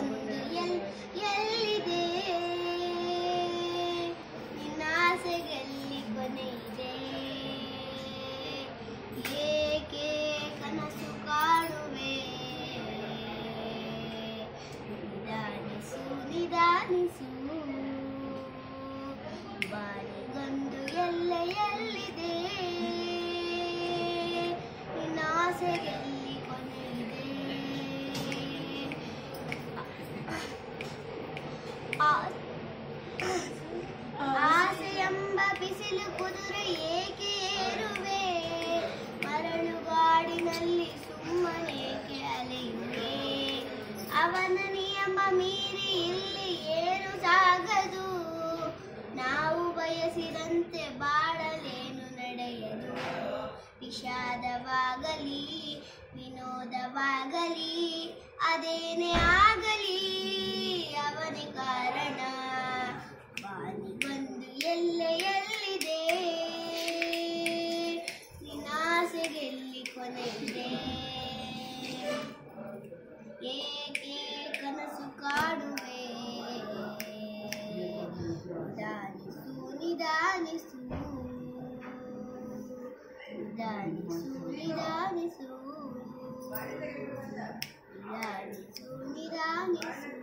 ಬಾಳಿಗೊಂದು ಎಲ್ಲಿದೆ ನಿನ್ನಾಸೆಗೆಲ್ಲಿ ಕೊನೆ ಇದೆ ಏಕೆ ಕನಸು ಕಾಣುವೆ ನಿಧಾನಿಸು ನಿಧಾನಿಸು ಬಾಳಿಗೊಂದು ಎಲ್ಲಿದೆ ನಿನ್ನಾಸೆಗೆಲ್ಲಿ ಕೊನೆ ಇದೆ ಆಸೆಯೆಂಬ ಬಿಸಿಲು ಕುದುರೆ ಏಕೆ ಏರುವೆ ಮರಳುಗಾಡಿನಲ್ಲಿ ಸುಮ್ಮನೇಕೆ ಅಲೆಯುವೆ ಅವನ ನಿಯಮ ಮೀರಿ ಇಲ್ಲಿ ಏನು ಸಾಗದು ನಾವು ಬಯಸಿದಂತೆ ಬಾಳಲೇನು ನಡೆಯದು ವಿಷಾದವಾಗಲಿ ವಿನೋದವಾಗಲಿ ಅದೇನೇ ಆಗಲಿ ಅವನೇ ಕಾರಣ ಬಾಳಿಗೊಂದು ಎಲ್ಲಿದೆ ನಿನ್ನಾಸೆಗೆಲ್ಲಿ ಕೊನೆ ಇದೆ ಏಕೆ ಕನಸು ಕಾಣುವೆ ನಿಧಾನಿಸು ನಿಧಾನಿಸು ನಿಧಾನಿಸು ನಿಧಾನಿಸು ನಿಧಾನಿಸು ನಿಧಾನಿಸು